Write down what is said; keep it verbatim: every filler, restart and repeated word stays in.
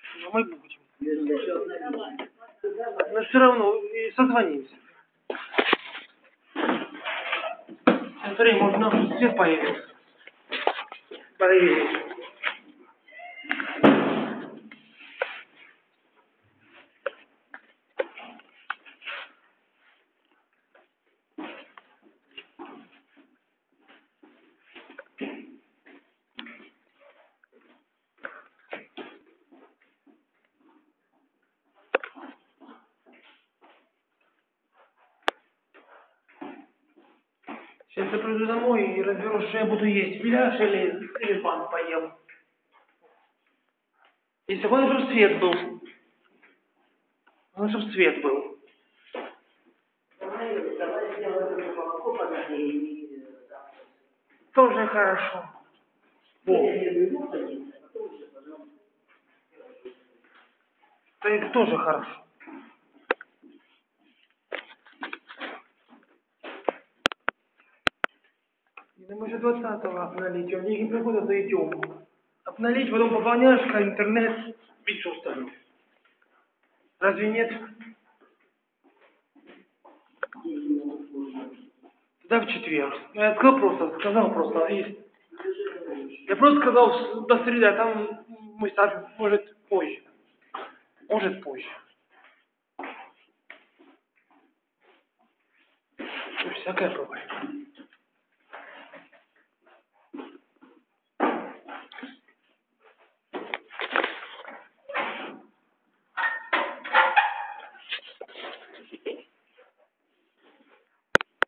Но мы будем. Но все равно и созвонимся. Смотри, может нам свет появится. Проверить. Сейчас я приду домой и разберусь, что я буду есть. Беляш или, или пан поем. Если главное, чтобы свет был. Главное, чтобы свет был. Тоже хорошо. Во. Да это тоже хорошо. Да мы же двадцатого обналить, а деньги приходят, да идем. Обналить, потом пополняешь интернет и все остальное. Разве нет? Да, в четверг. Я сказал просто, сказал просто. И я просто сказал до среды, а там мы сами, может, позже. Может, позже. Всякое бывает.